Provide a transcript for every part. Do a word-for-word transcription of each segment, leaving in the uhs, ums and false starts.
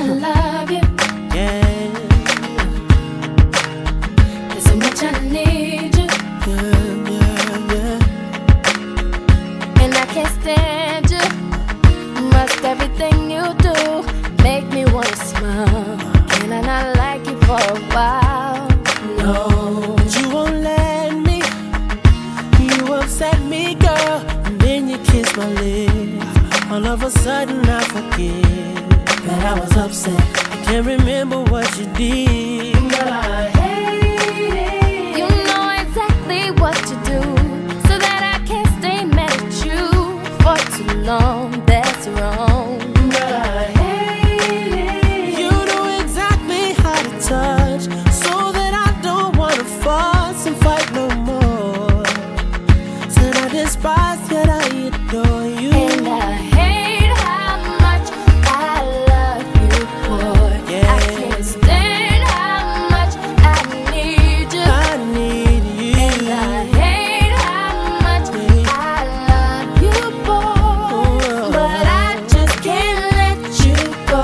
I love you. Yeah. There's so much I need you. Yeah, yeah, yeah. And I can't stand you. Must everything you do make me wanna smile. Can I not like you for a while? No. But you won't let me. You upset me, girl. And then you kiss my lips. All of a sudden I forget that I was upset. I can't remember what you did, but I hate it. You know exactly what to do, so that I can't stay mad at you for too long. That's wrong. But I hate it. You know exactly how to touch, so that I don't wanna fuss and fight no more. Said I despise, yet I adore you. And I hate how much I love you, boy. Yeah. I can't stand how much I need you. I need you. And I hate how much I love you, boy. But I just can't let you go.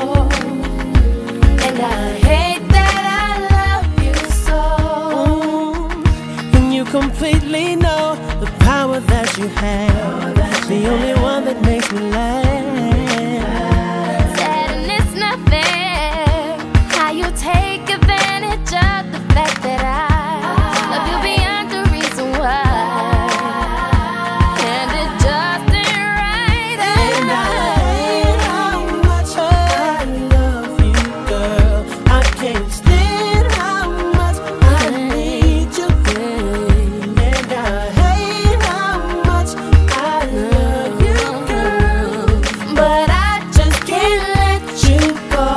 And I hate that I love you so. And you completely know the power that you have, the only one that makes me laugh. Sad and it's not fair how you take advantage of the fact that I love you beyond the reason why. And it just ain't right. And I hate how much I love you, girl. I can't stand how much I need you. And I hate how much I love you, girl. But I just can't let you go.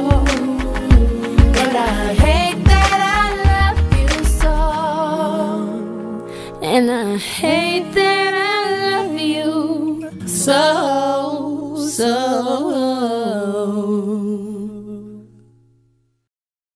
And I hate that I love you so. And I hate that I love you so.